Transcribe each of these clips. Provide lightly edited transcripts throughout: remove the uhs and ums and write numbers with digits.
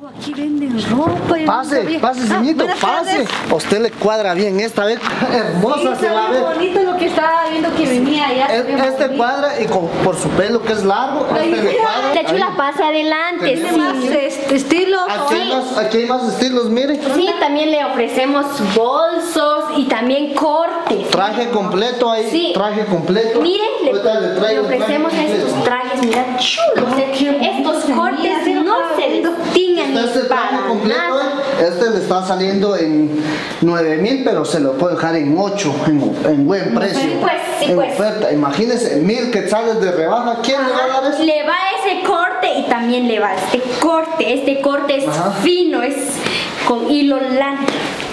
Aquí venden ropa. Pase, señorito, pase. A usted le cuadra bien esta vez. Hermosa se va a ver. Bonito lo que estaba viendo que venía allá. Este cuadra y por su pelo que es largo, este le cuadra. De hecho, la pase adelante. Tiene más estilos. Aquí hay más estilos, mire. Sí, también le ofrecemos bolsos y también cortes. Traje completo ahí. Sí. Traje completo. Miren, le ofrecemos estos trajes, mira, chulos. Estos cortes no se distinguen Este para traje completo, nada. este le está saliendo en 9,000, pero se lo puedo dejar en 8, en buen precio. Sí, en pues. oferta. Imagínense, 1,000 quetzales de rebaja. ¿Quién le va a dar eso? Le va ese corte y también le va este corte. Este corte es fino, es con hilo lana.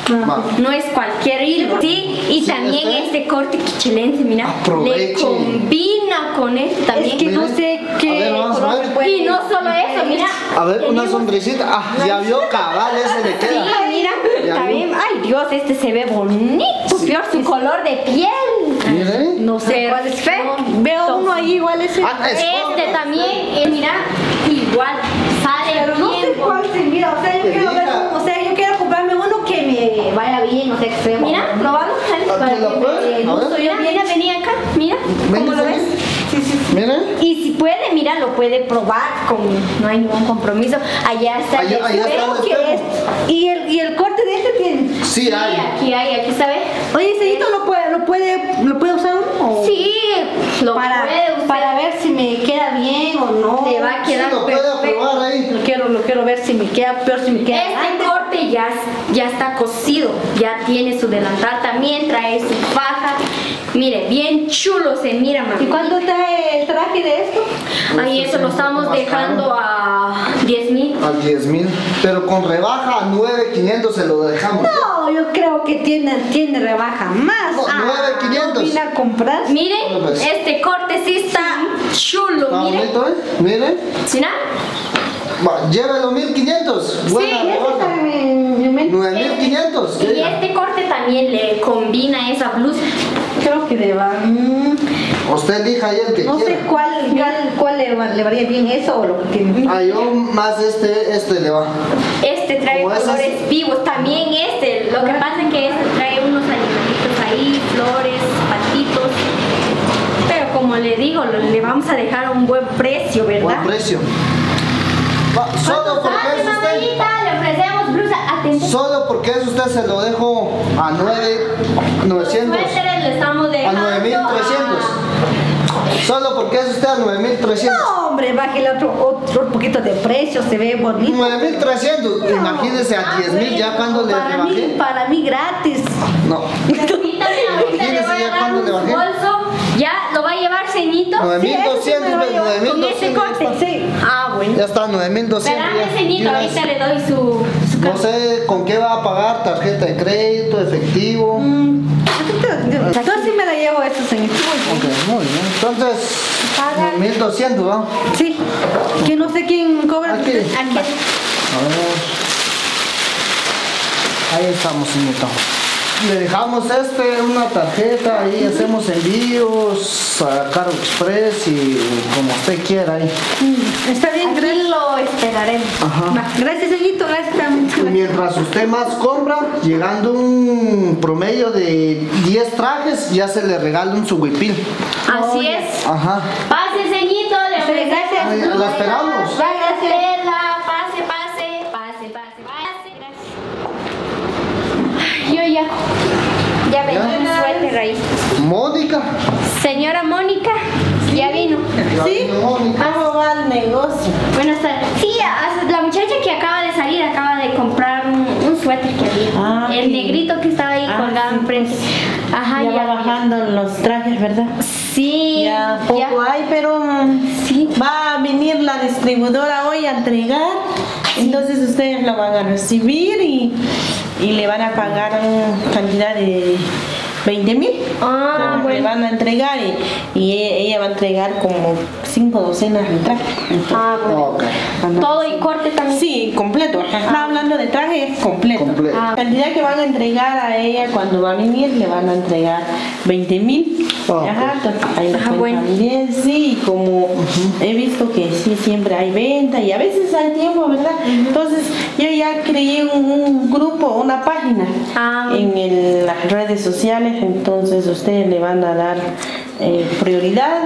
No es cualquier hilo, ¿sí? Y también este corte quichelense, mira, le combina con esto también. Es que no sé qué color a ver. Y no solo eso, mira. A ver, una sonrisita. Ya vio, cabal, ese le queda. Sí, mira, está bien. Ay, Dios, este se ve bonito. Peor su color de piel. Mire. No sé cuál es feo. Veo uno ahí igual ese. Este también, mira, igual sale Pero no sé bien. cuál se mira. O sea, yo quiero ver uno. O sea, yo quiero comprarme uno que me vaya bien, no sé extremo. Mira, lo vamos a hacer para que me gusto yo. Mira, vení acá, mira, ¿cómo lo ves? Sí. Mira. Y si puede, mira, lo puede probar, no hay ningún compromiso. Allá está el Allá está espejo. el espejo. ¿Y el corte de este tiene? Sí, hay. Aquí está, ¿ves? Oye, Cellito, ¿lo puede usar uno? Sí, lo puede usar. Para ver si me queda bien o no. Te va a quedar Sí, lo puede perfecto. probar ahí. Lo quiero ver si me queda peor, si me queda Este corte ya está cosido, ya tiene su delantal también, trae su faja. Mire, bien chulo se mira, mamá. ¿Y cuánto está el traje de esto? Ahí eso lo estamos dejando a 10,000. A 10,000. Pero con rebaja a 9,500 se lo dejamos. No, yo creo que tiene rebaja más. No, 9,500. Vine a comprar. Miren, Bueno, pues. este corte sí está chulo, Está miren. bonito, ¿eh? Mire. Mira. Va, llévelo 1,500. Buena Sí, rebaja. 9,500. Y este corte también le combina esa blusa. Creo que deba. Usted elija ahí el que No sé quiera. cuál le varía bien eso o lo que tiene. Ah, yo más este le va. Este trae Como ese colores vivos, también este. Lo que pasa es que este trae unos animalitos ahí, flores, patitos. Pero como le digo, le vamos a dejar a un buen precio, ¿verdad? Buen precio. Va, solo porque Sale, es usted. mamita, le ofrecemos blusa. Atención. Solo porque es usted se lo dejo a 9,900. Suéteres le estamos A dejando 9,300. Solo porque es usted a 9,300. No, hombre, bájale otro poquito de precio, se ve bonito. 9,300. Imagínese a 10,000 ya cuando le rebajé. Para mí gratis. No. Permítame, ahorita le voy a dar un bolso. Ya lo va a llevar ceñito. 9,200. Con ese corte. Sí. Ah, bueno. Ya está, 9,200. Espérame, ceñito, ahorita le doy su No sé con qué va a pagar, tarjeta de crédito, efectivo. Entonces sí me la llevo eso, señor. Ok, muy bien. Entonces, 9,200, ¿no? Sí. Que no sé quién cobra. Aquí. Aquí. A ver. Ahí estamos, señorita. Le dejamos una tarjeta, ahí hacemos envíos a Cargo Express y como usted quiera ahí. Está bien, Aquí gracias. lo esperaremos. Ajá. Va, gracias, señorito, gracias Y también. mientras usted más compra, llegando un promedio de 10 trajes, ya se le regala un suhuipil. Así es. Ajá. Pase, ceñito, le ofrecemos. gracias. La esperamos. Verla, pase. Gracias. Ay, yo ya venía un suéter ahí. Mónica. Señora Mónica, ya vino. ¿Sí? Mónica. ¿Cómo va el negocio? Buenas tardes. Sí, la muchacha que acaba de salir acaba de comprar un suéter que había. El negrito que estaba ahí colgado enfrente. Ajá, Ya va bajando los trajes, ¿verdad? Sí. Ya poco hay, pero Sí. va a venir la distribuidora hoy a entregar. Entonces ustedes lo van a recibir y le van a pagar cantidad de 20,000. Ah, Le bueno. van a entregar y ella va a entregar como 5 docenas de trajes. Entonces, Ah, bueno. Ok. Todo y corte también. sí, completo. Está hablando de traje, es completo. Completo. La cantidad que van a entregar a ella cuando va a venir, le van a entregar 20,000. Ok. Ajá, entonces ahí la cuentan bueno. bien, sí, como he visto que sí, siempre hay venta y a veces hay tiempo, ¿verdad? Entonces yo ya creé un grupo, una página Ah. en las redes sociales, entonces ustedes le van a dar prioridad.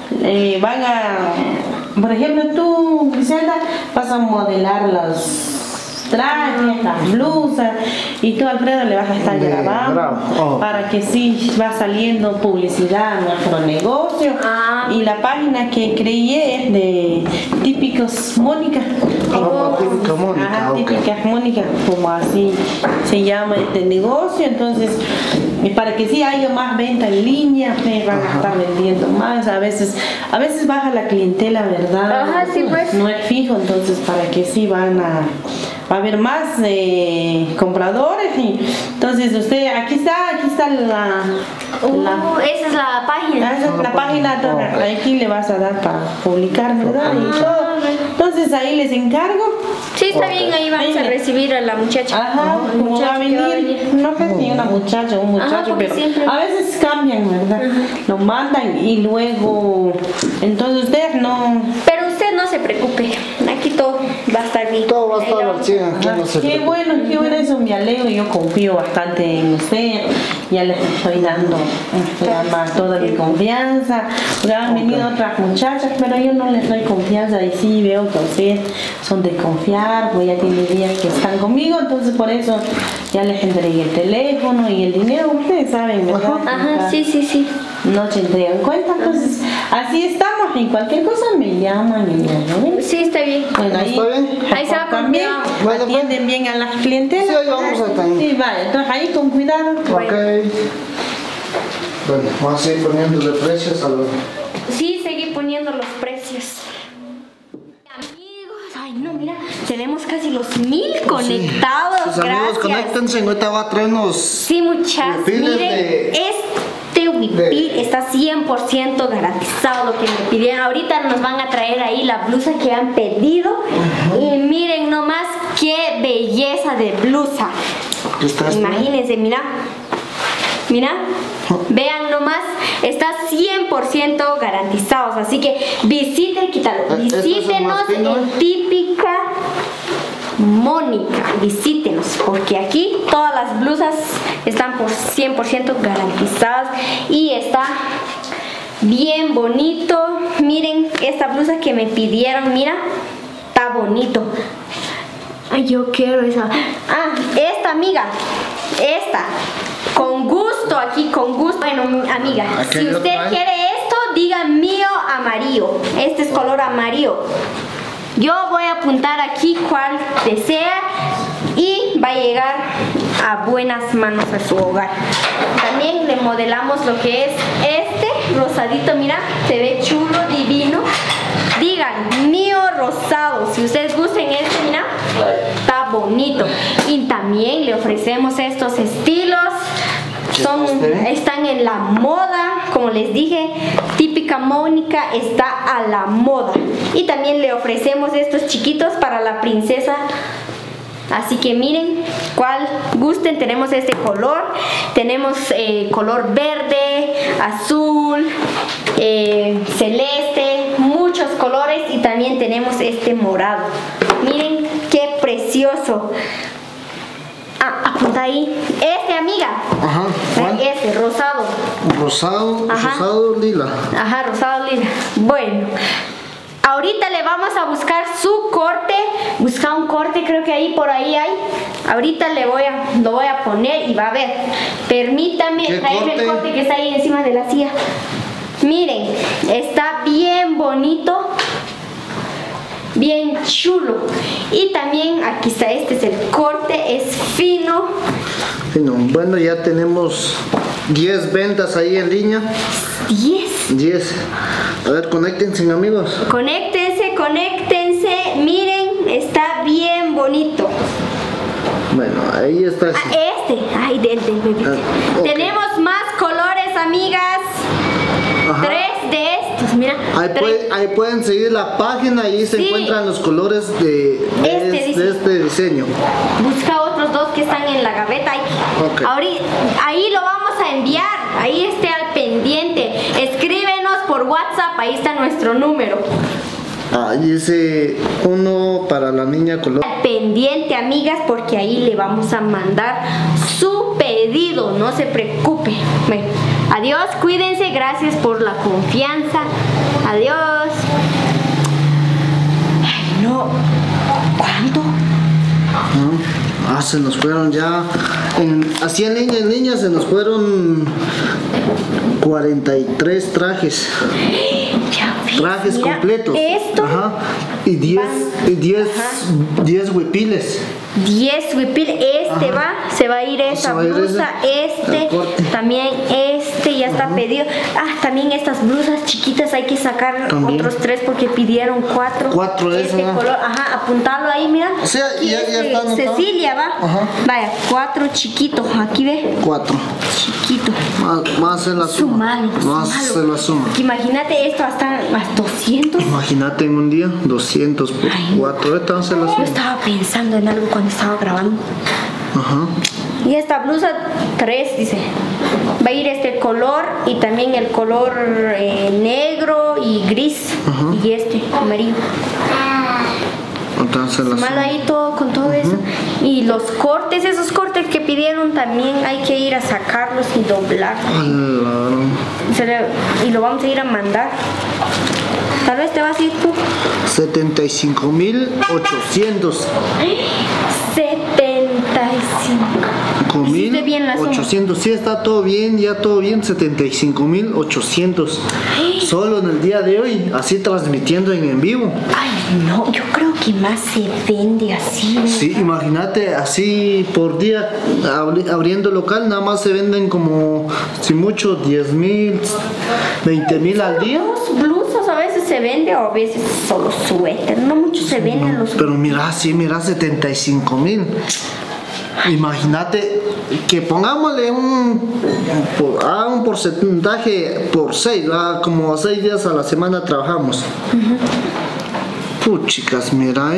Van a, por ejemplo, tú, Griselda, vas a modelar los trajes, las blusas y tú, Alfredo, le vas a estar grabando para que sí va saliendo publicidad a nuestro negocio. Ah. Y la página que creé es de Típicos Mónica. Típica Mónica, Ajá, ok. Típicas Mónica, como así se llama este negocio. Entonces, para que sí haya más venta en línea, van a estar vendiendo más. A veces baja la clientela, ¿verdad? Ajá, sí, pues. No es fijo, entonces para que sí va a haber más compradores. Y entonces usted, aquí está la Esa es la página. esa es la página, entonces, aquí le vas a dar para publicar, ¿verdad? Y todo. Entonces ahí les encargo. Sí, está bien, ahí vamos a recibir a la muchacha. Ajá, El como va a muchacho que venir, no sé si una muchacha o un muchacho, porque pero siempre- a veces cambian, ¿verdad? Lo mandan y luego, entonces ustedes no. Pero usted no se preocupe, aquí todo va a estar bien. Todo va a Ahí estar le al vamos- 100, aquí no se Qué preocupe. bueno eso, me alegro, yo confío bastante en usted, ya les estoy dando toda mi confianza, ya han venido otras muchachas, pero yo no les doy confianza y sí veo que ustedes son de confiar, pues ya tienen días que están conmigo, entonces por eso ya les entregué el teléfono y el dinero, ustedes saben, ¿verdad? Ajá, sí, sí, sí. No se entregan cuenta, entonces así estamos y cualquier cosa me llaman y ya, ¿no? Sí, está bien. Bueno, ahí, ¿Está bien? Ahí se va con también cuidado. Bueno, atienden bien a las clientelas. Sí, ahí vamos a atender. Sí, vale, entonces ahí con cuidado. Ok. Bueno, vamos a seguir poniéndole precios a los... Sí, seguí poniendo los precios. Amigos, ay no, mira, tenemos casi los 1000 conectados. Sus amigos, Gracias. conéctense, ahorita va a traernos... Sí, muchachos, Huipiles miren, de- este huipil está 100% garantizado lo que me pidieron. Ahorita nos van a traer ahí la blusa que han pedido. Y miren nomás qué belleza de blusa. ¿Qué está esto? Imagínense, mira. Mira, vean nomás, está 100% garantizados, así que visiten, quítalo, Este es el visítenos más fino, en Típica Mónica, visítenos, porque aquí todas las blusas están por 100% garantizadas y está bien bonito. Miren esta blusa que me pidieron, mira, está bonito. Ay, yo quiero esa. Ah, esta amiga, esta. Con gusto, aquí con gusto. Bueno, amiga, Aquí si hay usted otra, ¿eh? quiere esto, diga mío amarillo. Este es color amarillo. Yo voy a apuntar aquí cuál desea y va a llegar a buenas manos a su hogar. También le modelamos lo que es este rosadito, mira, se ve chulo, divino. Digan, mío rosado, si ustedes gusten este, mira, está bonito. Y también le ofrecemos estos estilos. Están en la moda, como les dije, Típica Mónica está a la moda. Y también le ofrecemos estos chiquitos para la princesa. Así que miren, cuál gusten, tenemos este color, tenemos color verde, azul, celeste, muchos colores y también tenemos este morado. Miren qué precioso. Ah, apunta ahí. Este, amiga. Ajá, ¿cuál? Este, rosado. Rosado, Ajá. rosado lila. Ajá, rosado lila. Bueno, ahorita le vamos a buscar su corte. Busca un corte, creo que ahí por ahí hay. Ahorita lo voy a poner y va a ver. Permítame ¿Qué traerme el corte? corte que está ahí encima de la silla. Miren, está bien bonito. Bien chulo. Y también aquí está, este es el corte, es fino. Bueno, ya tenemos 10 ventas ahí en línea. 10. 10. A ver, conéctense, amigos. Conéctense, conéctense. Miren, está bien bonito. Bueno, ahí está. Ay, del bebé. Okay. Tenemos más colores, amigas. Ajá. 3 de estos, mira. Ahí pueden seguir la página y ahí se encuentran los colores de este diseño. Busca otros 2 que están en la gaveta. Okay. Ahí lo vamos a enviar. Ahí esté al pendiente. Escríbenos por WhatsApp. Ahí está nuestro número. Dice uno para la niña color. Al pendiente, amigas, porque ahí le vamos a mandar su pedido. No se preocupe. Bueno, adiós, cuídense. Gracias por la confianza. Adiós. Ay, no. ¿Cuánto? Se nos fueron ya. Así en línea se nos fueron 43 trajes. Trajes completos. Esto. Ajá. Y 10 huipiles. 10 huipil. Se va a ir esa blusa. También ya está pedido. También estas blusas chiquitas hay que sacar también. Otros 3 porque pidieron 4. 4 de esas. Color, apuntarlo ahí, mira. O sea, ya está Cecilia, va. Ajá. Vaya, 4 chiquitos. Aquí ve. 4. Chiquito. Más hacer la suma. Más hacer la suma. Imagínate esto hasta más 200. Imagínate en un día 200 por 4. Esta hacer la suma. Yo estaba pensando en algo cuando estaba grabando. Ajá. Y esta blusa 3 dice. Va a ir este color y también el color negro y gris. Ajá. Y amarillo. Mal ahí todo con todo eso. Y los cortes, esos cortes que pidieron también hay que ir a sacarlos y doblarlos. Y lo vamos a ir a mandar. Tal vez te vas a ir tú. 75,800. 75,800. Sí, está todo bien, ya todo bien. 75,800. Solo en el día de hoy, así transmitiendo en vivo. Ay, no, yo creo que más se vende así, ¿verdad? Sí, imagínate, así por día, abriendo local, nada más se venden como, si mucho, 10,000, 20,000 al día. Blusas a veces se vende o a veces solo suéter, no mucho se venden los. Pero mira, 75,000. Imagínate que pongámosle un porcentaje por 6, como 6 días a la semana trabajamos. Chicas, mira,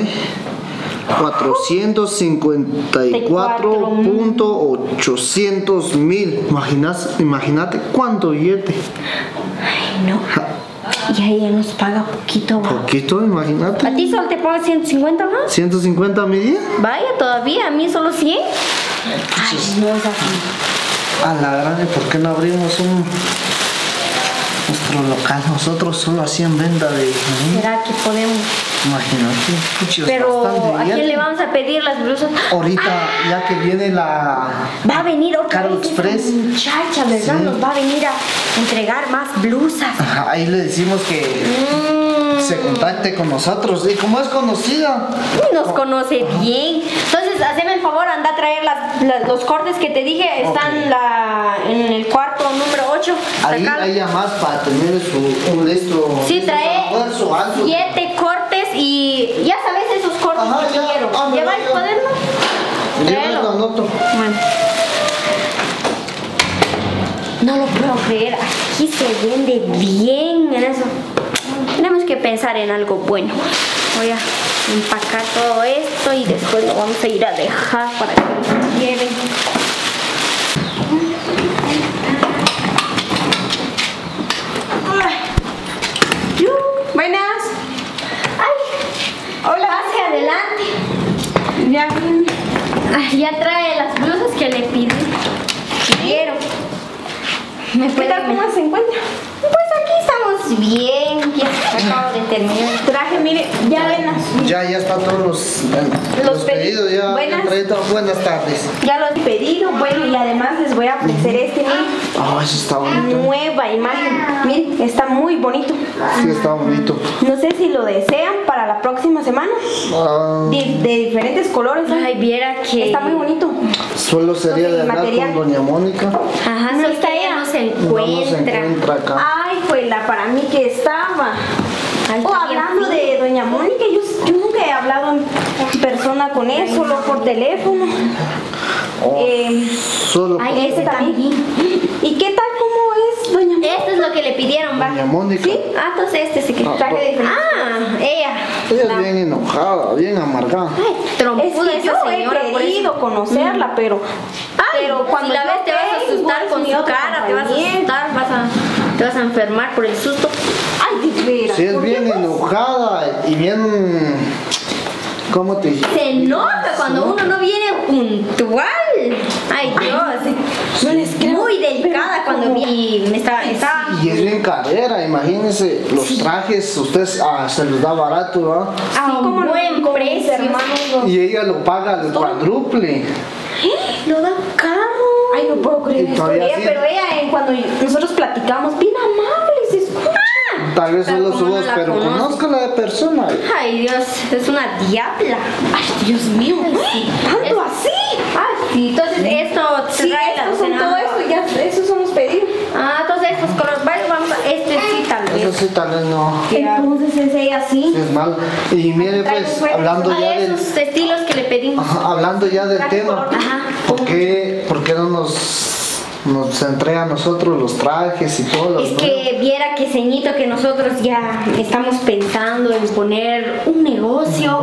454,800,000. Imagínate cuánto billete. Ay, no. Y ahí ella nos paga poquito. Poquito, imagínate. ¿A ti solo te paga 150 más? 150 a mi día. Vaya, todavía, a mí solo 100. Ay, no es así. A la grande, ¿por qué no abrimos nuestro local? Nosotros solo hacían venta de. ¿Será que podemos? Imagínate, pero ¿a quién le vamos a pedir las blusas? Ahorita, ya que viene va a venir otra Cargo Express. Muchacha, ¿verdad? Sí. Nos va a venir a entregar más blusas. Ahí le decimos que se contacte con nosotros. Y como es conocida, nos conoce bien. Entonces, hazme el favor, anda a traer los cortes que te dije. Están en el cuarto número 8. Ahí hay ya más para tener un listo. Sí, trae 7 cortes y ya sabes esos cortes que quiero. ¿Lleva el cuaderno? Llévalo, anoto. Bueno. No lo puedo creer. Aquí se vende bien en eso. Tenemos que pensar en algo bueno. Voy a empacar todo esto y después lo vamos a ir a dejar para que lo lleven. Buenas. Ay, hola. Pase adelante. Ya viene. Ya trae las blusas que le pidieron. ¿Qué tal? ¿Cómo se encuentra? Pues aquí estamos bien. Ya acabo de terminar el traje. Mire, ya ven las. Ya están todos los pedidos. Ya. Buenas tardes. Ya los he pedido. Bueno, y además les voy a ofrecer este. Miren. Eso está bonito. Nueva imagen. Miren, está muy bonito. Sí, está bonito. No sé si lo desean para la próxima semana. De diferentes colores. Ay, viera que. Está muy bonito. Solo sería de hablar con doña Mónica. Ajá, no está ella. No se encuentra. Acá. Ay, pues para mí que estaba. Hablando de doña doña Mónica, yo nunca he hablado en persona con él, solo por teléfono. Solo Ay, ese también. ¿Y qué tal cómo es, doña Mónica? Esto es lo que le pidieron, va. Doña Mónica. ¿Sí? Ah, entonces este sí que traje de diferente. Ah, ella. Ella es bien enojada, bien amargada. Ay, Es trompuda que esa yo señora, he por eso. querido conocerla, pero Cuando la ves te vas a asustar con su cara, te vas a asustar, te vas a enfermar por el susto. Ay, de veras. Sí, es ¿por bien qué? enojada y bien... ¿Cómo te dije? Se nota cuando uno no viene puntual. Ay, Dios. No les creo. Muy delicada cuando viene. Y me estaba. Y es bien carrera, imagínense, los trajes, ustedes se los da barato, ¿no? A un como buen mis precio. hermanos Y ella lo paga al cuádruple. Lo da caro. Ay, no puedo creer Y esto todavía de ella, sí. pero ella nosotros platicamos bien amables, escucha. Tal vez solo Como su no voz, la pero conozco. conózcala de persona. Ay, Dios, es una diabla. Ay, Dios mío, ¿tanto así? Ay, sí, entonces esto Sí, trae la estos son docena. todo esto, ya, esos son los pedidos. Ah, entonces estos colores, vamos, este sí tal Eso vez. sí, tal vez no. Entonces es ella así. Es mal. Y mire, pues, hablando ya del... Esos estilos que le pedimos. Ajá, hablando ya del tema, Ajá. ¿por qué no nos entrega a nosotros los trajes y todo lo Es que viera que ceñito que nosotros ya estamos pensando en poner un negocio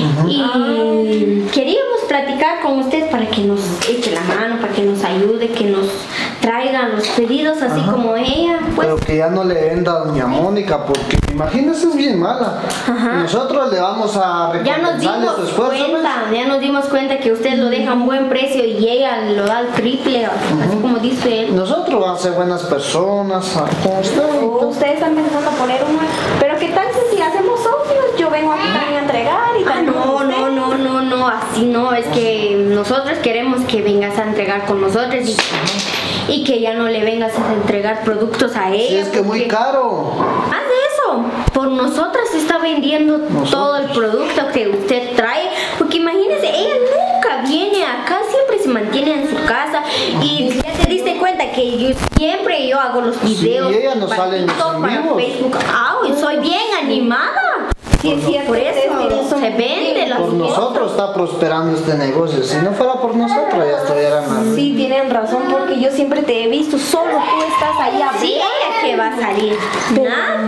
y queríamos platicar con usted para que nos eche la mano, para que nos ayude, que nos traigan los pedidos así como ella, pues. Pero que ya no le venda a doña Mónica, porque imagínese, es bien mala. Nosotros le vamos a Ya nos recompensarle dimos su esfuerzo, ¿ves? ya nos dimos cuenta que usted lo deja a un buen precio y ella lo da al triple, así como dice él. Nosotros vamos a ser buenas personas, como usted. O ustedes están pensando poner una. Pero ¿qué tal si hacemos socios? Yo vengo aquí también a entregar y Ah, también con usted. no, así no, es que nosotros queremos que vengas a entregar con nosotros y que ya no le vengas a entregar productos a ella. Sí, es que muy porque- caro. Haz eso, por nosotras está vendiendo todo el producto que usted trae, porque imagínese, ella nunca viene acá, siempre se mantiene en su casa y ya te diste cuenta que yo hago los videos y ella no para sale en los TikTok, en para vivos. Facebook, soy bien animada. Sí, es cierto. Por eso ustedes se vende las Por nosotros está prosperando este negocio. Si no fuera por nosotros, ya estuvieran mal. Sí, tienen razón, porque yo siempre te he visto, solo tú estás ahí hablando. Sí, ella que va a salir. Nada.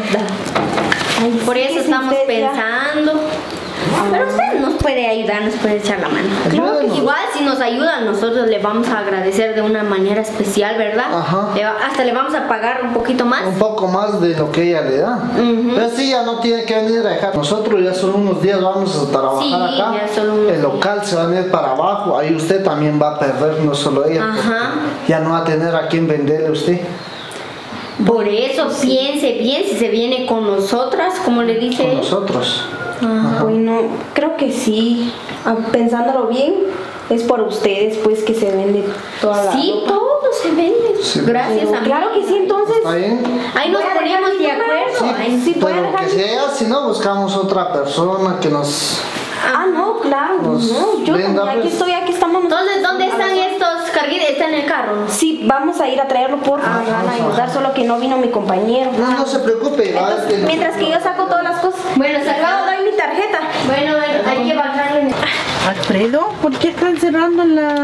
Ay, Por sí, eso sí, estamos usted ya- pensando. Pero usted nos puede ayudar, nos puede echar la mano. Claro que sí. Igual si nos ayudan, nosotros le vamos a agradecer de una manera especial, ¿verdad? Ajá. Hasta le vamos a pagar un poquito más. Un poco más de lo que ella le da. Pero sí, ya no tiene que venir a dejar. Nosotros ya solo unos días vamos a trabajar Sí, acá. ya solo unos El local se va a venir para abajo. Ahí usted también va a perder, no solo ella. Ajá. porque ya no va a tener a quién venderle a usted. Por eso piense bien si se viene con nosotras, como le dice Con él. nosotros. Bueno, creo que sí. Pensándolo bien, es por ustedes pues que se vende toda la Sí, ropa. todo se vende. Sí. Gracias a Claro que sí, entonces. ¿Está bien? Ahí nos Voy a ponemos dejar de mi número. acuerdo. Ay, Sí, puede Pero dejar que mi- sea, si no, buscamos otra persona que nos... Ah, no, claro, Pues, no. Yo venga, también, aquí pues. estoy, aquí estamos. Entonces, ¿dónde están estos carguitos? ¿Están en el carro? Sí, vamos a ir a traerlo por me van a ayudar, solo que no vino mi compañero. No se preocupe. va, Entonces, es que- mientras que yo saco todas las cosas. Bueno, Luego doy mi tarjeta. Bueno, hay que bajarle. Alfredo, ¿por qué están cerrando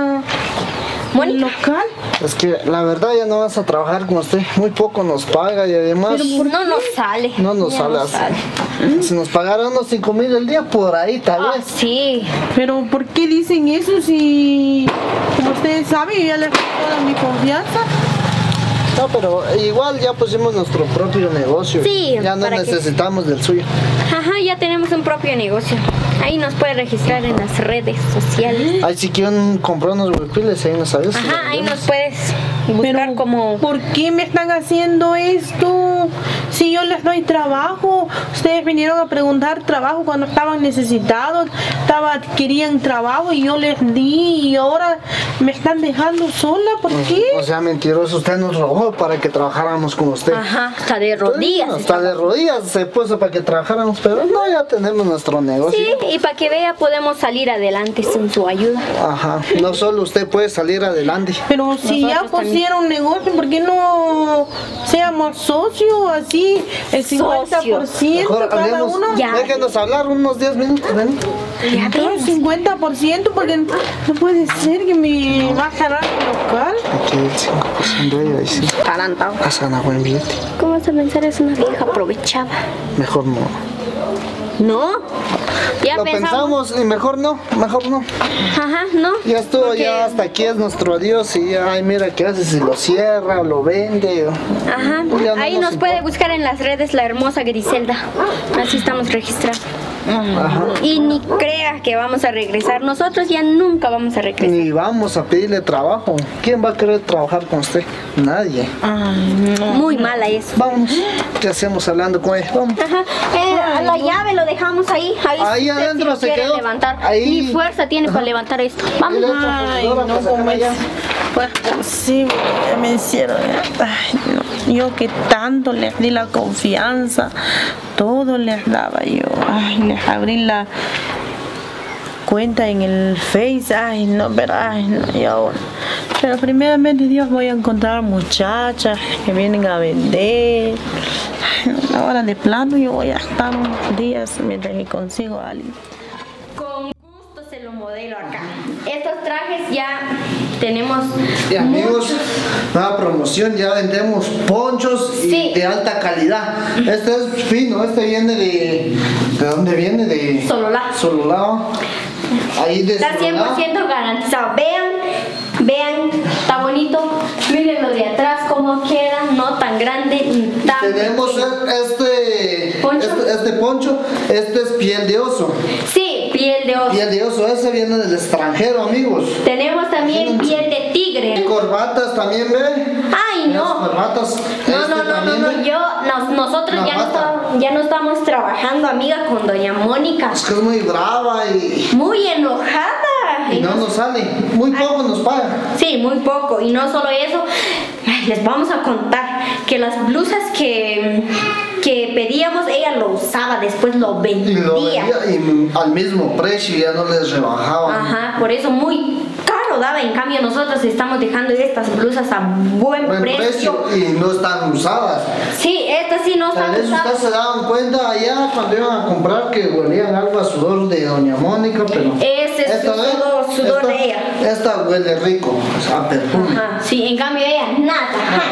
el local? Es que la verdad ya no vas a trabajar con usted. Muy poco nos paga y además No nos sale. no nos Ya sale nos así. Si nos pagaran unos 5,000 el día, por ahí tal Ah, vez. sí. Pero ¿por qué dicen eso si, como ustedes saben, yo ya les doy toda mi confianza? No, pero igual ya pusimos nuestro propio negocio. Sí, Ya no para que- necesitamos del suyo. Ajá, ya tenemos un propio negocio. Ahí nos puede registrar en las redes sociales. Ay, si quieren comprar unos huipiles, ahí nos avisan. Ajá, ahí nos puedes buscar Pero, como... ¿por qué me están haciendo esto? Si yo les doy trabajo, ustedes vinieron a preguntar trabajo cuando estaban necesitados, querían trabajo y yo les di y ahora me están dejando sola, ¿por qué? O sea, mentiroso, usted nos robó para que trabajáramos con usted. Ajá, hasta de rodillas. Hasta de rodillas se puso para que trabajáramos, pero no, ya tenemos nuestro negocio. Sí, y para que vea podemos salir adelante sin su ayuda. Ajá, no solo usted puede salir adelante. Pero si ya Nosotros también hicieron negocio, ¿por qué no seamos socios así? El 50% Mejor cada hablemos. uno. Déjenos hablar unos 10 minutos, ven. Claro, 50% porque no puede ser que me va a jalar el local. Aquí el 5% de ella, ahí sí. Tarantado. Has ganado buen billete. ¿Cómo vas a pensar? Es una vieja aprovechada. Mejor no. ¿No? Ya Lo pensamos y mejor no. Ajá, no. Ya estuvo, Porque- ya hasta aquí es nuestro adiós y ya, ay, mira qué hace, si lo cierra o lo vende. Ajá. Ya no Ahí nos puede buscar en las redes la hermosa Griselda. Así estamos registrados. Ajá. Y ni crea que vamos a regresar. Nosotros ya nunca vamos a regresar. Ni vamos a pedirle trabajo. ¿Quién va a querer trabajar con usted? Nadie. Muy mala eso. Vámonos. ¿Qué hacemos hablando con ella? Vamos. Ajá. La llave lo dejamos ahí. Ahí usted adentro lo se quiere quedó. levantar. Ahí. Ni fuerza tiene para levantar esto. Vamos. Ay, no, como es. Sí, ya me hicieron. Ay, no. Yo que tanto les di la confianza, todo les daba yo. Ay, les abrí la cuenta en el Face. Ay, no, pero ay, no, y ahora. Pero primeramente Dios voy a encontrar muchachas que vienen a vender. Ay, no, ahora de plano yo voy a estar unos días mientras que consigo a alguien. Con gusto se lo modelo acá. Estos trajes ya tenemos. Y amigos, muchos. nueva promoción, ya vendemos ponchos Sí. y de alta calidad. Este es fino, este viene ¿de dónde viene? De Sololá. Sololá. Ahí de Está Sololá. 100% garantizado. Vean, está bonito. Miren lo de atrás cómo queda, no tan grande ni tan Tenemos pequeño. este ¿Poncho? este poncho, este es piel de oso. Sí, piel de oso. Piel de oso, ese viene del extranjero, amigos. Tenemos también piel de tigre. Corbatas también, ve. Ay, Las no. corbatas. No, nosotros La ya no, mata. ya no estamos trabajando, amiga, con doña Mónica. Es que es muy brava y Muy enojada. no nos sale. Muy poco nos paga. Sí, muy poco. Y no solo eso, ay, les vamos a contar que las blusas que pedíamos, ella lo usaba, después lo Y lo vendía. vendía y al mismo precio, ya no les rebajaban. Ajá, por eso muy caro daba. En cambio, nosotros estamos dejando estas blusas a buen precio. Y no están usadas. Sí, estas sí no Tal están vez usadas. ustedes se daban cuenta allá cuando iban a comprar que huelían algo a sudor de doña Mónica, pero Ese es esta vez, sudor esta- de ella. Esta huele rico, o sea, perfume. Ajá, sí, en cambio ella nada. Ajá.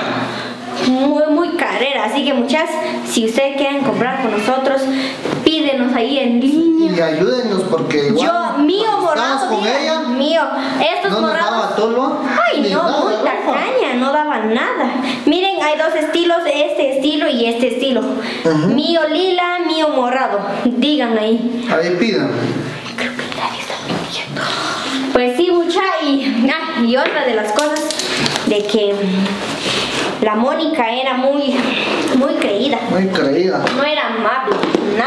Muy carrera, así que muchas, si ustedes quieren comprar con nosotros, pídenos ahí en línea. Y ayúdennos porque igual Yo, mío cuando estábamos morado, con mira, ella, mío, estos no nos morados. daba tolva. Ay, ni no, nada muy de ropa. tacaña, no daba nada. Miren, hay dos estilos, este estilo y este estilo. Mío lila, mío morado. Digan ahí. Ahí pidan. Creo que nadie está mintiendo. Pues sí, mucha, y otra de las cosas de que la Mónica era muy creída. Muy creída. No era amable, nada.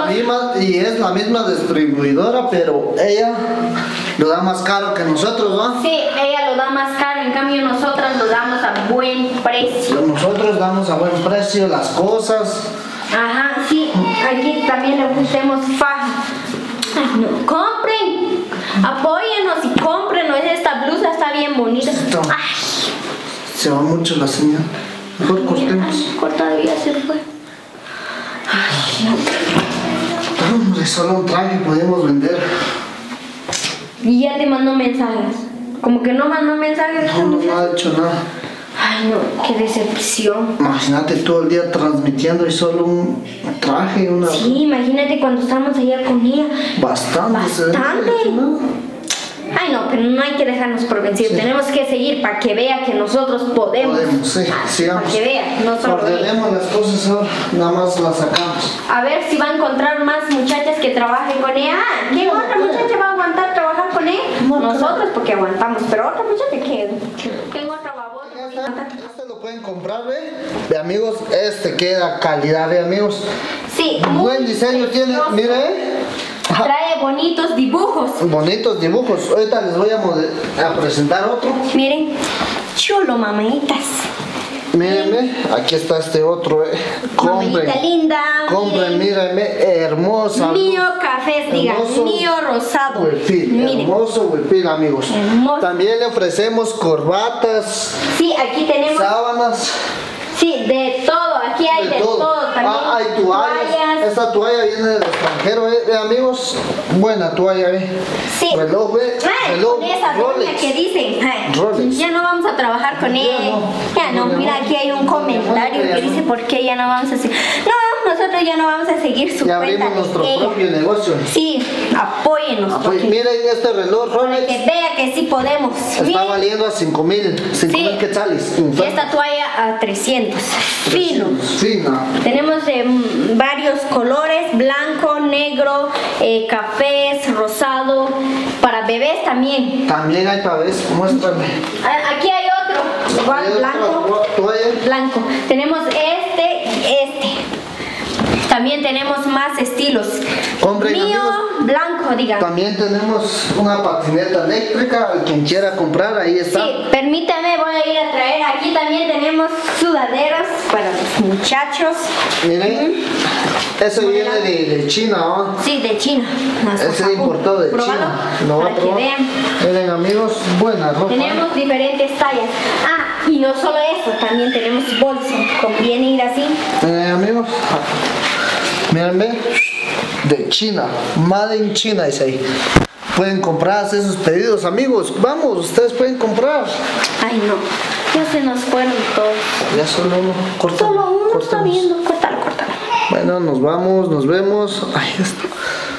Y es la misma distribuidora, pero ella lo da más caro que nosotros, ¿no? Sí, ella lo da más caro, en cambio nosotras lo damos a buen precio. Nosotros damos a buen precio las cosas. Ajá, sí, aquí también le pusimos faja. Ay, no, compren, apóyennos y cómprenos, esta blusa está bien bonita. Esto. Ay, Se va mucho la señal. Mejor cortemos. cortado ya se fue. Hombre, solo un traje podemos vender. Y ya te mandó mensajes. Como que no mandó mensajes. No nos ha hecho nada. Ay, no, qué decepción. Imagínate todo el día transmitiendo y solo un traje, una... Sí, imagínate cuando estábamos allá con ella. Bastante. se ve Bastante. hecho nada. Ay, no, pero no hay que dejarnos por vencidos. Sí. Tenemos que seguir para que vea que nosotros podemos. Podemos, sí, sigamos. Para que vea, no solo ella. Ordenemos las cosas ahora, nada más las sacamos. A ver si va a encontrar más muchachas que trabajen con ella. Ah, ¿qué otra muchacha va a aguantar trabajar con ella? No, Nosotros porque aguantamos, pero otra muchacha que tengo otra babosa. Este lo pueden comprar, ve amigos, este queda calidad, ve amigos. Sí, Buen muy diseño tiene, precioso. mire. Trae bonitos dibujos. Bonitos dibujos. Ahorita les voy a presentar otro. Miren, chulo, mamitas. Mírenme, aquí está este otro, Mamita linda. Compren, mírenme, hermosa. Mío cafés, digan, mío rosado. Huipil, Miren. hermoso huipil, amigos. Hermoso. También le ofrecemos corbatas, Sí, aquí tenemos. sábanas. Sí, de todo, aquí hay de todo también. Hay toallas. Esta toalla viene del extranjero, amigos. Buena toalla, Sí. Reloj, reloj, con esa doña Rolex. que dicen, Rolex. ya no vamos a trabajar con él. Ya no, mira, aquí hay un comentario que dice por qué ya no vamos a seguir. No, nosotros ya no vamos a seguir su Ya cuenta abrimos nuestro de ella. propio negocio. Sí, apóyenos. porque- Miren este reloj para Rolex. que vea que sí podemos. Está valiendo a 5,000 quetzales. Y esta toalla a 300. Fino. Fina. Tenemos varios colores, blanco, negro, cafés, rosado, para bebés también. También hay para ver, muéstrame. Aquí hay otro, igual Hay otra blanco, toalla. blanco. Tenemos este. También tenemos más estilos. Compren, Mío, amigos. blanco, digan. También tenemos una patineta eléctrica, quien quiera comprar, ahí está. Sí, permítame, voy a ir a traer. Aquí también tenemos sudaderos para los muchachos. Miren, ese viene de China, ¿no? Sí, de China. Ese es importado de Pruébalo, China. Lo va a para que probar. vean. Miren, amigos, buena ropa. Tenemos diferentes tallas. Ah, y no solo eso, también tenemos bolso. Conviene ir así. Amigos, mírenme, de China, Made in China dice ahí. Pueden comprar, hacer sus pedidos, amigos. Vamos, ustedes pueden comprar. Ay, no. Ya se nos fueron todos. Ya solo uno. Solo uno está Cortamos. viendo. Córtalo, córtalo. Bueno, nos vamos, nos vemos. Ay, esto.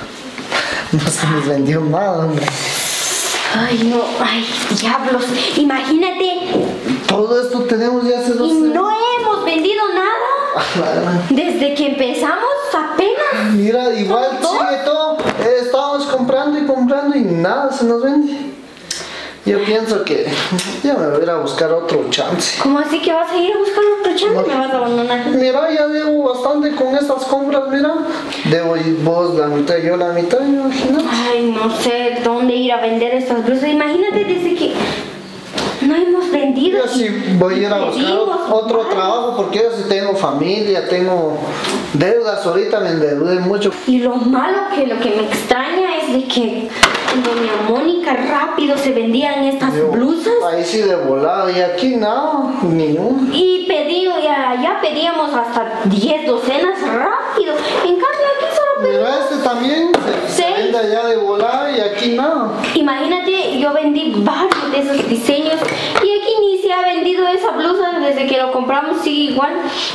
No se nos vendió nada, hombre. Ay, no. Ay, diablos. Imagínate. Todo esto tenemos ya hace 2 Y no hemos vendido nada. Desde que empezamos apenas. Mira, igual ¿Todo? sigue todo. Estábamos comprando y nada se nos vende. Yo pienso que ya me voy a ir a buscar otro chance. ¿Cómo así que vas a ir a buscar otro chance? Me vas a abandonar. Mira, ya debo bastante con estas compras, mira. Debo ir vos la mitad, yo la mitad, imagínate. Ay, no sé dónde ir a vender estas blusas. Imagínate desde que no hemos vendido. Yo sí voy a ir a buscar Pedimos, otro vale. trabajo porque yo sí tengo familia, tengo deudas, ahorita me endeudé mucho. Y lo malo que lo que me extraña es de que doña Mónica rápido se vendían estas blusas. Ahí sí de volado y aquí nada, ni uno. Y ya pedíamos hasta 10 docenas rápido. En cambio aquí solo pedimos. Mira, este también se Sí. vende allá de volada y aquí nada. Imagínate, yo vendí varios de esos diseños y aquí ni se ha vendido esa blusa desde que lo compramos, sigue igual.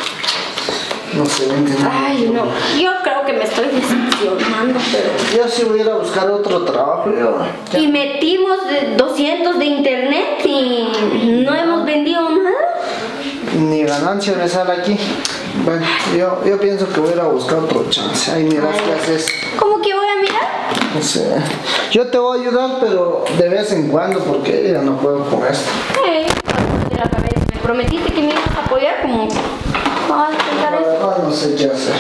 No se vende nada. Ay, no, yo creo que me estoy decepcionando, pero... Yo sí voy a ir a buscar otro trabajo. Y metimos 200 de internet y no hemos vendido nada. Ni ganancia me sale aquí. Bueno, yo pienso que voy a ir a buscar otro chance. Ay, mira qué haces. ¿Cómo que voy a mirar? No sé. Yo te voy a ayudar, pero de vez en cuando, porque ya no puedo con esto. De la cabeza. Me prometiste que me ibas a apoyar como... Vamos a La pensar eso. verdad no sé qué hacer.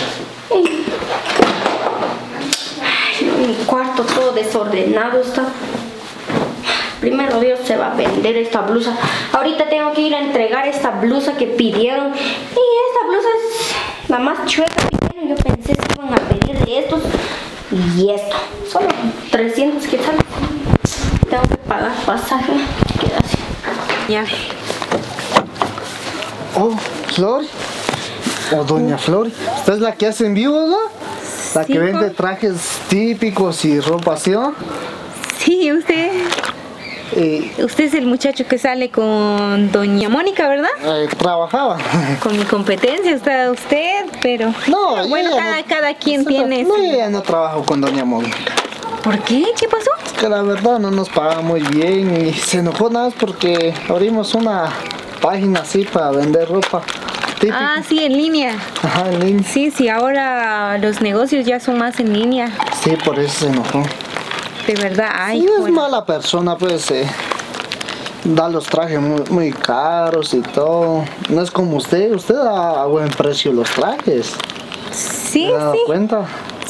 Ay, no, mi cuarto todo desordenado está. Primero Dios se va a vender esta blusa. Ahorita tengo que ir a entregar esta blusa que pidieron. Y esta blusa es la más chueca que pidieron. Yo pensé que iban a pedir de estos y esto. Solo 300 quetzales. Tengo que pagar pasaje. Queda así. Ya. Oh, Flor. O Doña Flor. ¿Usted es la que hace en vivo, no? La Sí, que vende jo. trajes típicos y ropa así, ¿no? Sí, usted es el muchacho que sale con doña Mónica, ¿verdad? Trabajaba. Con mi competencia está usted, pero No, pero bueno, yo ya no- cada quien tiene No, su- yo ya no trabajo con Doña Mónica. ¿Por qué? ¿Qué pasó? Es que la verdad no nos paga muy bien y se enojó nada más porque abrimos una página así para vender ropa típica. Ah, sí, en línea. Ajá, en línea. Sí, ahora los negocios ya son más en línea. Sí, por eso se enojó. De verdad, ay, Y es bueno. mala persona, pues, da los trajes muy caros y todo. No es como usted da a buen precio los trajes. Sí, ¿Se ha dado sí. cuenta?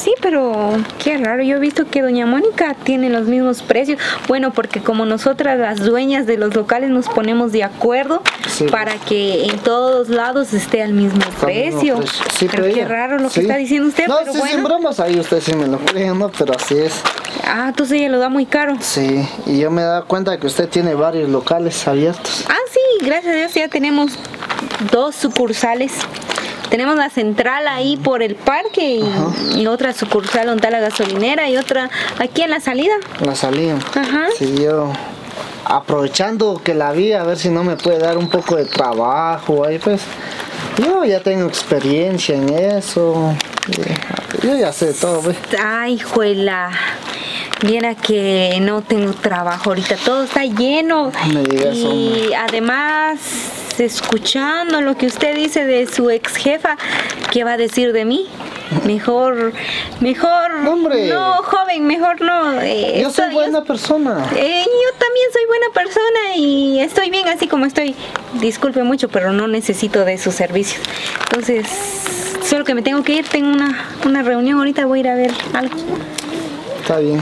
Sí, pero qué raro. Yo he visto que doña Mónica tiene los mismos precios. Bueno, porque como nosotras las dueñas de los locales nos ponemos de acuerdo para que en todos lados esté al mismo precio. Sí, pero qué raro lo que está diciendo usted. No, pero sí, bueno. sin bromas, ahí usted sí me lo cree, ¿no? Pero así es. Ah, entonces ella lo da muy caro. Sí, y yo me he dado cuenta que usted tiene varios locales abiertos. Ah, sí, gracias a Dios ya tenemos 2 sucursales. Tenemos la central ahí por el parque y otra sucursal donde está la gasolinera y otra aquí en la salida. La salida. Ajá. Sí, yo aprovechando que la vi, a ver si no me puede dar un poco de trabajo ahí, pues. Yo ya tengo experiencia en eso. Yo ya sé todo, pues. Ay, juela. Viera que no tengo trabajo ahorita, todo está lleno. No me digas, y hombre. además, escuchando lo que usted dice de su ex jefa, ¿qué va a decir de mí? Mejor, Hombre. no, joven, mejor no. Yo soy buena persona. Yo también soy buena persona y estoy bien así como estoy. Disculpe mucho, pero no necesito de sus servicios. Entonces, solo que me tengo que ir, tengo una reunión ahorita, voy a ir a ver algo. Está bien.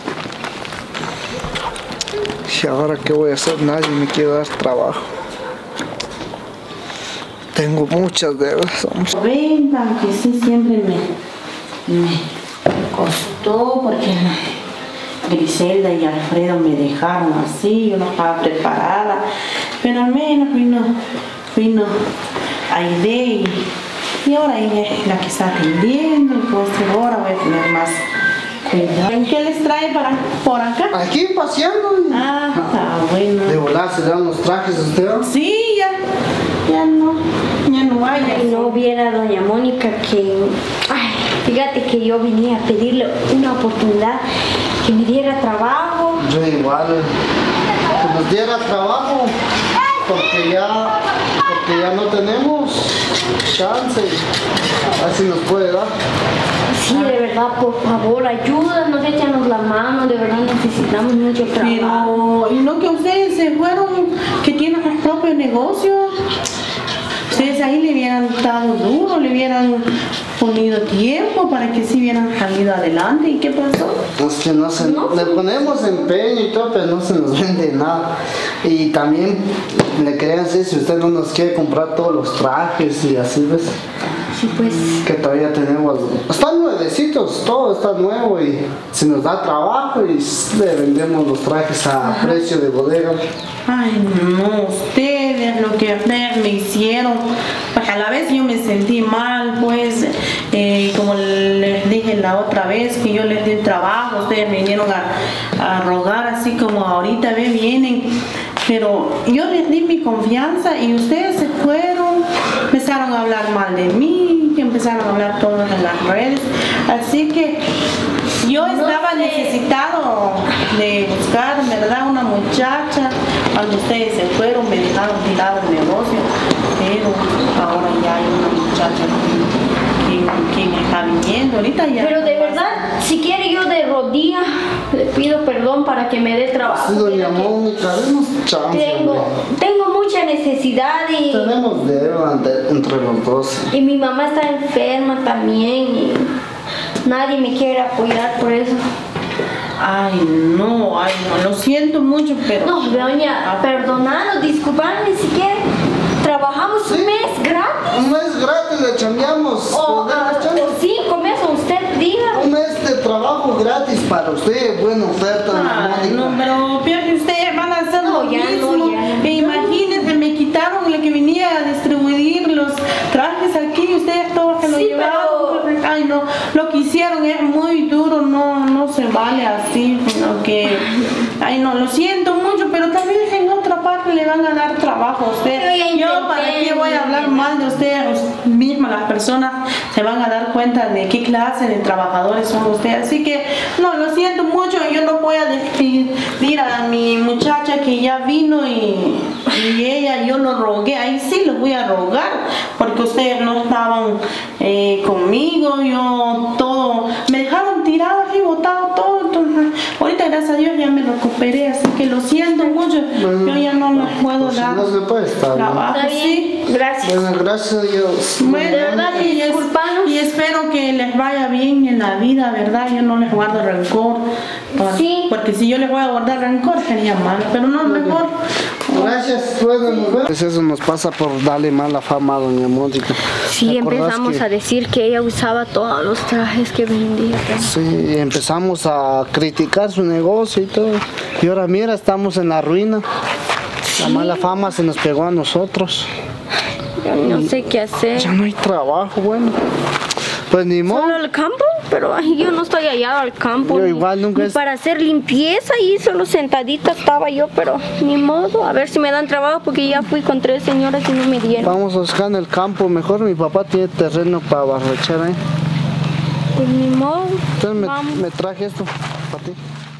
¿Y ahora qué voy a hacer? Nadie me quiere dar trabajo. Tengo muchas deudas. Vengan, que sí, siempre me costó porque Griselda y Alfredo me dejaron así, yo no estaba preparada, pero al menos vino Aide y ahora ella es la que está atendiendo, y pues ahora voy a tener más cuidado. ¿Qué les trae por acá? Aquí paseando. Ah, está bueno. De volar, ¿se dan los trajes a usted? Sí, ya no vaya. Y no viera doña Mónica que, ay, fíjate que yo venía a pedirle una oportunidad que me diera trabajo. Yo igual, que nos diera trabajo, porque ya no tenemos chance, así nos puede dar. Sí, de verdad, por favor, ayúdanos, échanos la mano, de verdad necesitamos mucho trabajo. Pero, ¿y no que ustedes se fueron, que tienen su propio negocio? Ustedes ahí le hubieran dado duro, le hubieran ponido tiempo para que sí hubieran salido adelante. ¿Y qué pasó? Pues que le ponemos empeño y todo, pero no se nos vende nada. Y también le querían decir si usted no nos quiere comprar todos los trajes y así, ¿ves? Sí, pues. Que todavía tenemos, están nuevecitos, todo está nuevo y si nos da trabajo y le vendemos los trajes a precio de bodega. Ay, no, ustedes lo que ustedes me hicieron, pues a la vez yo me sentí mal, pues, como les dije la otra vez que yo les di trabajo, ustedes me vinieron a rogar así como ahorita vienen, pero yo les di mi confianza y ustedes se fueron, empezaron a hablar mal de mí, empezaron a hablar todos en las redes, así que yo estaba necesitado de buscar, ¿verdad?, una muchacha. Cuando ustedes se fueron me dejaron tirado el negocio, pero ahora ya hay una muchacha que me está viniendo ahorita ya. Pero de verdad, si quiere yo de rodilla le pido perdón para que me dé trabajo. Sí, doña Mónica, denos chance. Tengo mucha necesidad y tenemos deuda entre los dos. Y mi mamá está enferma también y nadie me quiere apoyar por eso. Ay, no, lo siento mucho, pero... No, doña, perdonanos, disculpadme si quiere. Trabajamos un mes gratis. Un mes gratis le chambeamos. Sí, con eso usted diga. Un mes de trabajo gratis para usted, buena oferta. No, pero peor que ustedes van a hacer lo mismo. Imagínense, me quitaron la que venía a distribuir los trajes aquí, ustedes todos que lo llevaron. Pero... Ay, no, lo que hicieron es muy duro, no se vale así, sino que... Ay, no, lo siento mucho, pero también en otra parte le van a dar trabajo a ustedes. Yo, ¿para qué voy a hablar mal de ustedes mismas? Las personas se van a dar cuenta de qué clase de trabajadores son ustedes. Así que, no, lo siento mucho, yo no voy a despedir a mi muchacha que ya vino y ella, yo lo rogué, ahí sí los voy a rogar, porque ustedes no estaban conmigo, yo todo, me dejaron tirado y botado todo, entonces, ahorita gracias a Dios ya me recuperé. recuperé, así que lo siento mucho. Yo ya no les puedo pues, dar no se puede estar, trabajo. Está bien, Sí. gracias. Bueno, gracias a Dios. Bueno, De verdad, disculpanos. y espero que les vaya bien en la vida, ¿verdad? Yo no les guardo rencor. Sí. Porque si yo les voy a guardar rencor sería malo, pero no, mejor. Gracias, bueno, nos vemos. Pues eso nos pasa por darle mala fama a doña Mónica. Sí, ¿Te acordás empezamos que- a decir que ella usaba todos los trajes que vendía. Sí, empezamos a criticar su negocio y todo. Y ahora mira, estamos en la ruina. La mala fama se nos pegó a nosotros. Yo no sé qué hacer. Ya no hay trabajo, bueno. Pues ni modo. Solo el campo, pero ay, yo no estoy allá al campo. Yo ni- igual nunca ni es- para hacer limpieza y solo sentadita estaba yo, pero ni modo. A ver si me dan trabajo porque ya fui con 3 señoras y no me dieron. Vamos a buscar en el campo mejor. Mi papá tiene terreno para barrechar ahí. Pues ni modo. Entonces Vamos. me traje esto para ti.